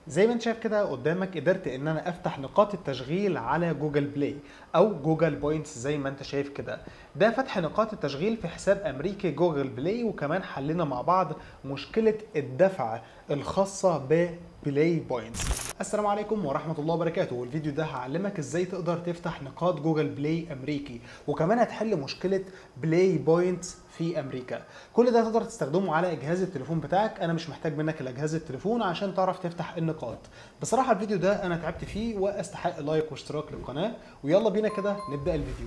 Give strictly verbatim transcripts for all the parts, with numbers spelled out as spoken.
زي ما انت شايف كده قدامك قدرت ان انا افتح نقاط التشغيل على جوجل بلاي او جوجل بوينتس زي ما انت شايف كده. ده فتح نقاط التشغيل في حساب امريكي جوجل بلاي، وكمان حلينا مع بعض مشكلة الدفع الخاصة ببلاي بوينتس. السلام عليكم ورحمة الله وبركاته، والفيديو ده هعلمك ازاي تقدر تفتح نقاط جوجل بلاي امريكي، وكمان هتحل مشكلة بلاي بوينتس في امريكا. كل ده تقدر تستخدمه على جهاز التليفون بتاعك. انا مش محتاج منك الا جهاز التليفون عشان تعرف تفتح النقاط. بصراحة الفيديو ده انا تعبت فيه واستحق لايك واشتراك للقناة، ويلا بينا كده نبدأ الفيديو.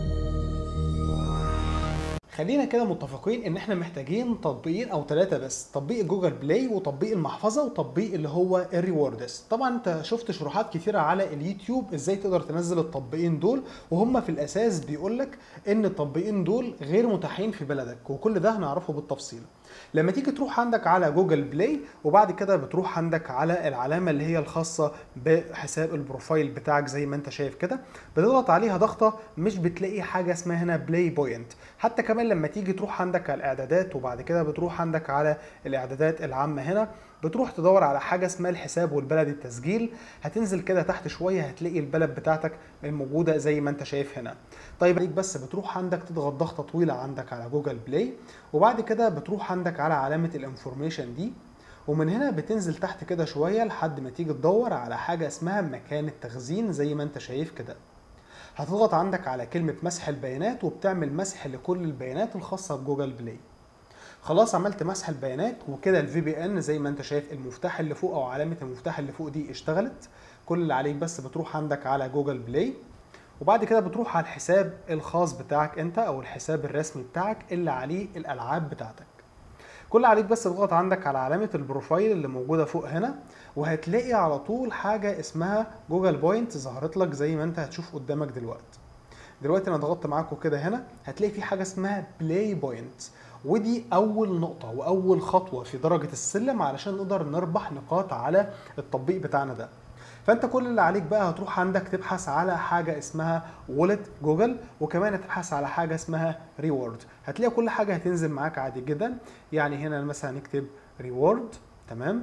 خلينا كده متفقين ان احنا محتاجين تطبيقين او ثلاثة بس، تطبيق جوجل بلاي وتطبيق المحفظة وتطبيق اللي هو الريوردز. طبعا انت شفت شروحات كتيرة على اليوتيوب ازاي تقدر تنزل التطبيقين دول، وهم في الاساس بيقولك ان التطبيقين دول غير متاحين في بلدك، وكل ده هنعرفه بالتفصيل. لما تيجي تروح عندك على جوجل بلاي وبعد كده بتروح عندك على العلامة اللي هي الخاصة بحساب البروفايل بتاعك زي ما انت شايف كده، بتضغط عليها ضغطة مش بتلاقي حاجة اسمها هنا بلاي بوينت. حتى كمان لما تيجي تروح عندك على الاعدادات وبعد كده بتروح عندك على الاعدادات العامة هنا، بتروح تدور على حاجة اسمها الحساب والبلد التسجيل. هتنزل كده تحت شوية هتلاقي البلد بتاعتك الموجودة زي ما انت شايف هنا. طيب عليك بس بتروح عندك تضغط ضغطة طويلة عندك على جوجل بلاي، وبعد كده بتروح عندك على علامة الانفورميشن دي، ومن هنا بتنزل تحت كده شوية لحد ما تيجي تدور على حاجة اسمها مكان التخزين زي ما انت شايف كده. هتضغط عندك على كلمة مسح البيانات وبتعمل مسح لكل البيانات الخاصة بجوجل بلاي. خلاص عملت مسح البيانات وكده الفي بي ان زي ما انت شايف المفتاح اللي فوق او علامة المفتاح اللي فوق دي اشتغلت. كل اللي عليك بس بتروح عندك على جوجل بلاي، وبعد كده بتروح على الحساب الخاص بتاعك انت او الحساب الرسمي بتاعك اللي عليه الالعاب بتاعتك. كل اللي عليك بس تضغط عندك على علامة البروفايل اللي موجودة فوق هنا، وهتلاقي على طول حاجة اسمها جوجل بوينت ظهرت لك زي ما انت هتشوف قدامك دلوقتي. دلوقتي انا ضغطت معاكم كده هنا هتلاقي في حاجة اسمها بلاي بوينت، ودي اول نقطة واول خطوة في درجة السلم علشان نقدر نربح نقاط على التطبيق بتاعنا ده. فانت كل اللي عليك بقى هتروح عندك تبحث على حاجه اسمها وولت جوجل، وكمان هتبحث على حاجه اسمها ريورد. هتلاقي كل حاجه هتنزل معاك عادي جدا. يعني هنا مثلا نكتب ريورد، تمام.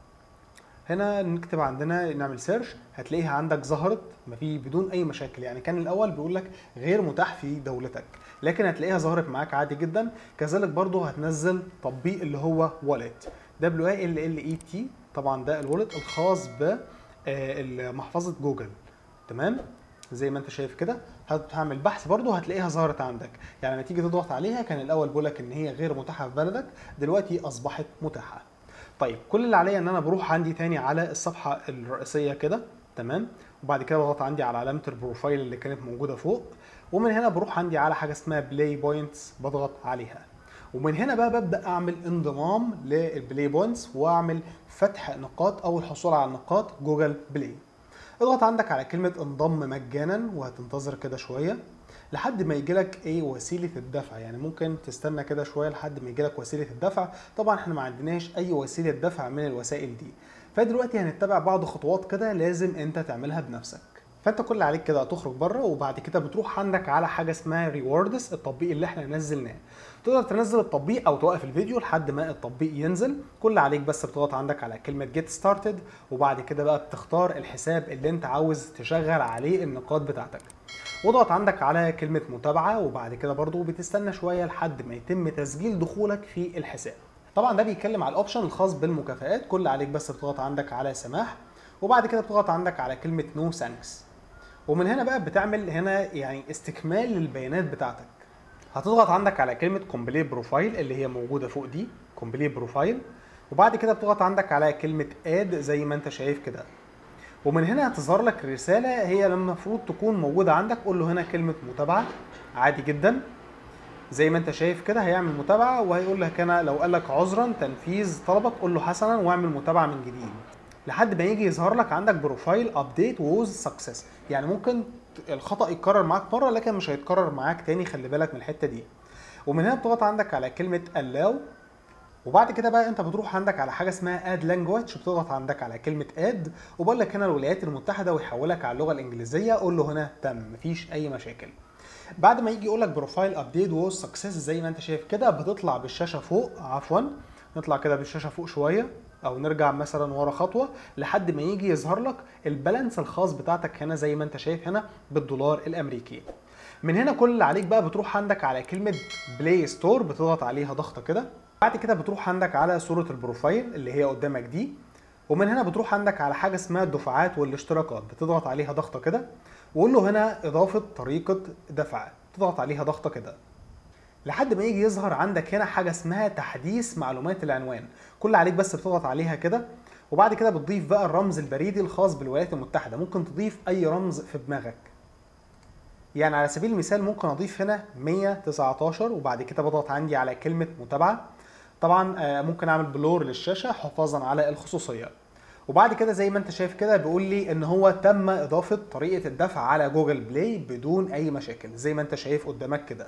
هنا نكتب عندنا نعمل سيرش هتلاقيها عندك ظهرت ما في بدون اي مشاكل. يعني كان الاول بيقول لك غير متاح في دولتك، لكن هتلاقيها ظهرت معاك عادي جدا. كذلك برضو هتنزل تطبيق اللي هو وولت دبليو اي ال ال اي تي، طبعا ده الوولت الخاص ب محفظة جوجل، تمام. زي ما انت شايف كده هتعمل بحث برضو هتلاقيها ظهرت عندك. يعني لما تيجي تضغط عليها كان الاول بيقول لك ان هي غير متاحه في بلدك، دلوقتي اصبحت متاحه. طيب كل اللي عليا ان انا بروح عندي تاني على الصفحه الرئيسيه كده، تمام. وبعد كده بضغط عندي على علامه البروفايل اللي كانت موجوده فوق، ومن هنا بروح عندي على حاجه اسمها بلاي بوينتس بضغط عليها. ومن هنا بقى ببدا اعمل انضمام للبلاي بوينتس واعمل فتح نقاط او الحصول على نقاط جوجل بلاي. اضغط عندك على كلمه انضم مجانا وهتنتظر كده شويه لحد ما يجي لك ايه وسيله الدفع. يعني ممكن تستنى كده شويه لحد ما يجي لك وسيله الدفع. طبعا احنا ما عندناش اي وسيله دفع من الوسائل دي، فدلوقتي هنتبع بعض خطوات كده لازم انت تعملها بنفسك. فانت كل اللي عليك كده هتخرج بره، وبعد كده بتروح عندك على حاجه اسمها ريوردز، التطبيق اللي احنا نزلناه. تقدر تنزل التطبيق او توقف الفيديو لحد ما التطبيق ينزل. كل اللي عليك بس بتضغط عندك على كلمه جيت ستارتد، وبعد كده بقى بتختار الحساب اللي انت عاوز تشغل عليه النقاط بتاعتك، واضغط عندك على كلمه متابعه، وبعد كده برضو بتستنى شويه لحد ما يتم تسجيل دخولك في الحساب. طبعا ده بيتكلم على الاوبشن الخاص بالمكافآت. كل اللي عليك بس بتضغط عندك على سماح، وبعد كده بتضغط عندك على كلمه نو ثانكس، ومن هنا بقى بتعمل هنا يعني استكمال للبيانات بتاعتك. هتضغط عندك على كلمة كومبليت بروفايل اللي هي موجودة فوق دي، كومبليت بروفايل، وبعد كده بتضغط عندك على كلمة اد زي ما انت شايف كده. ومن هنا هتظهر لك رسالة هي لما المفروض تكون موجودة عندك. قول له هنا كلمة متابعة عادي جدا زي ما انت شايف كده، هيعمل متابعة وهيقول لك هنا لو قال لك عذرا تنفيذ طلبك قول له حسنا واعمل متابعة من جديد لحد ما يجي يظهر لك عندك بروفايل ابديت ووز سكسس. يعني ممكن الخطأ يتكرر معاك مرة لكن مش هيتكرر معاك تاني، خلي بالك من الحتة دي. ومن هنا بتضغط عندك على كلمة allow، وبعد كده بقى انت بتروح عندك على حاجة اسمها add language، بتضغط عندك على كلمة add وبقول لك هنا الولايات المتحدة ويحولك على اللغة الإنجليزية. قول له هنا تم، مفيش أي مشاكل. بعد ما يجي يقول لك بروفايل ابديت ووز سكسس زي ما انت شايف كده بتطلع بالشاشة فوق، عفوا نطلع كده بالشاشة فوق شوية. او نرجع مثلا ورا خطوه لحد ما يجي يظهر لك البالانس الخاص بتاعتك هنا زي ما انت شايف هنا بالدولار الامريكي. من هنا كل اللي عليك بقى بتروح عندك على كلمه بلاي ستور، بتضغط عليها ضغطه كده. بعد كده بتروح عندك على صوره البروفايل اللي هي قدامك دي، ومن هنا بتروح عندك على حاجه اسمها الدفعات والاشتراكات، بتضغط عليها ضغطه كده وقول له هنا اضافه طريقه دفع، تضغط عليها ضغطه كده لحد ما يجي يظهر عندك هنا حاجه اسمها تحديث معلومات العنوان. كل اللي عليك بس بتضغط عليها كده، وبعد كده بتضيف بقى الرمز البريدي الخاص بالولايات المتحده. ممكن تضيف اي رمز في دماغك، يعني على سبيل المثال ممكن اضيف هنا مية وتسعتاشر، وبعد كده بضغط عندي على كلمه متابعه. طبعا ممكن اعمل بلور للشاشه حفاظا على الخصوصيه. وبعد كده زي ما انت شايف كده بيقول لي ان هو تم اضافه طريقه الدفع على جوجل بلاي بدون اي مشاكل زي ما انت شايف قدامك كده.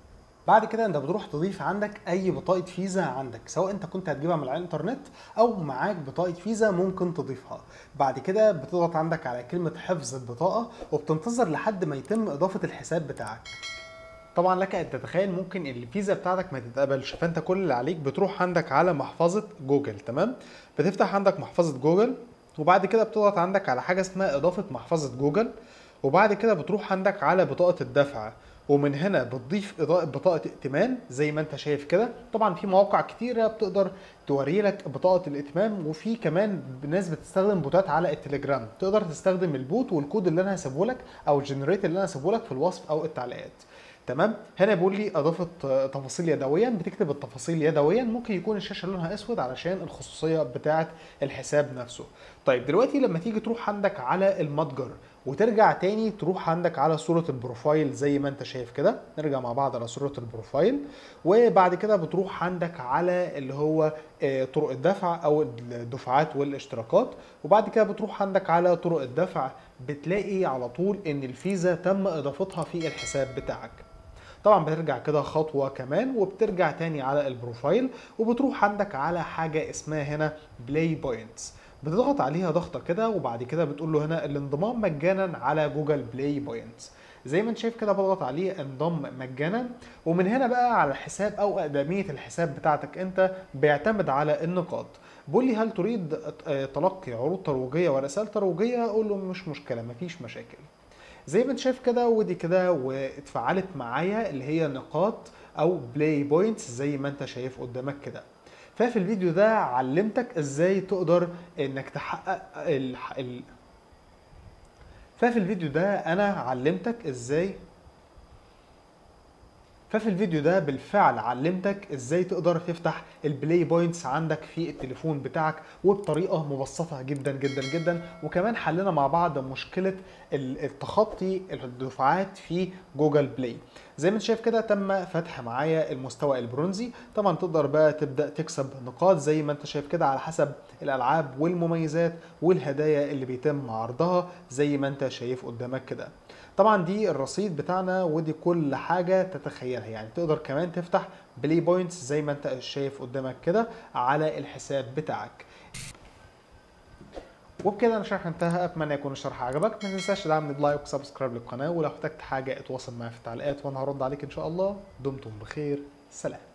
بعد كده انت بتروح تضيف عندك اي بطاقه فيزا عندك، سواء انت كنت هتجيبها من على الانترنت او معاك بطاقه فيزا ممكن تضيفها. بعد كده بتضغط عندك على كلمه حفظ البطاقه وبتنتظر لحد ما يتم اضافه الحساب بتاعك. طبعا لك ان تتخيل ممكن الفيزا بتاعتك ما تتقبلش، فانت كل اللي عليك بتروح عندك على محفظه جوجل. تمام، بتفتح عندك محفظه جوجل، وبعد كده بتضغط عندك على حاجه اسمها اضافه محفظه جوجل، وبعد كده بتروح عندك على بطاقه الدفع، ومن هنا بتضيف اضاءه بطاقه ائتمان زي ما انت شايف كده. طبعا في مواقع كتيره بتقدر توري لك بطاقه الائتمان، وفي كمان ناس بتستخدم بوتات على التليجرام، تقدر تستخدم البوت والكود اللي انا هسيبه لك او الجنريت اللي انا هسيبه لك في الوصف او التعليقات. تمام، هنا بيقول لي اضافه تفاصيل يدويا، بتكتب التفاصيل يدويا. ممكن يكون الشاشه لونها اسود علشان الخصوصيه بتاعه الحساب نفسه. طيب دلوقتي لما تيجي تروح عندك على المتجر وترجع تاني تروح عندك على صوره البروفايل زي ما انت شايف كده، نرجع مع بعض على صوره البروفايل، وبعد كده بتروح عندك على اللي هو طرق الدفع او الدفعات والاشتراكات، وبعد كده بتروح عندك على طرق الدفع، بتلاقي على طول ان الفيزا تم اضافتها في الحساب بتاعك. طبعا بترجع كده خطوه كمان وبترجع تاني على البروفايل، وبتروح عندك على حاجه اسمها هنا بلاي بوينتس، بتضغط عليها ضغطه كده، وبعد كده بتقول له هنا الانضمام مجانا على جوجل بلاي بوينتس. زي ما انت شايف كده بضغط عليه انضم مجانا، ومن هنا بقى على الحساب او اقدميه الحساب بتاعتك انت بيعتمد على النقاط. بيقول لي هل تريد تلقي عروض ترويجيه ورسائل ترويجيه؟ اقول له مش مشكله، مفيش مشاكل. زي ما انت شايف كده ودي كده واتفعلت معايا اللي هي نقاط او بلاي بوينتس زي ما انت شايف قدامك كده. ففي الفيديو ده علمتك ازاي تقدر انك تحقق ال... ال... ففي الفيديو ده انا علمتك ازاي ففي الفيديو ده بالفعل علمتك ازاي تقدر تفتح البلاي بوينتس عندك في التليفون بتاعك وبطريقه مبسطه جدا جدا جدا، وكمان حلنا مع بعض مشكله التخطي الدفعات في جوجل بلاي. زي ما انت شايف كده تم فتح معايا المستوى البرونزي. طبعا تقدر بقى تبدا تكسب نقاط زي ما انت شايف كده على حسب الالعاب والمميزات والهدايا اللي بيتم عرضها زي ما انت شايف قدامك كده. طبعا دي الرصيد بتاعنا ودي كل حاجه تتخيلها، يعني تقدر كمان تفتح بلاي بوينتس زي ما انت شايف قدامك كده على الحساب بتاعك. وبكده انا الشرح انتهى، اتمنى يكون الشرح عجبك. ما تنساش تدعمني بلايك وسبسكرايب للقناه، ولو احتجت حاجه اتواصل معايا في التعليقات وانا هرد عليك ان شاء الله. دمتم بخير، سلام.